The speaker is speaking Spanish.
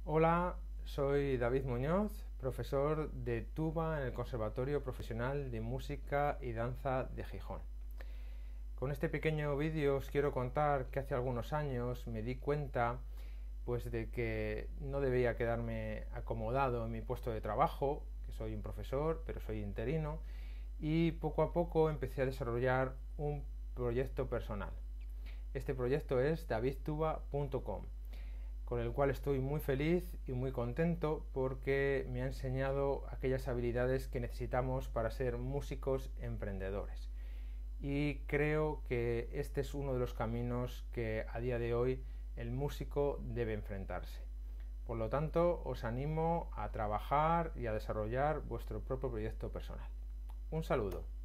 Hola, soy David Muñoz, profesor de tuba en el Conservatorio Profesional de Música y Danza de Gijón. Con este pequeño vídeo os quiero contar que hace algunos años me di cuenta de que no debía quedarme acomodado en mi puesto de trabajo, que soy un profesor, pero soy interino, y poco a poco empecé a desarrollar un proyecto personal. Este proyecto es davidtuba.com, con el cual estoy muy feliz y muy contento porque me ha enseñado aquellas habilidades que necesitamos para ser músicos emprendedores. Y creo que este es uno de los caminos que a día de hoy el músico debe enfrentarse. Por lo tanto, os animo a trabajar y a desarrollar vuestro propio proyecto personal. Un saludo.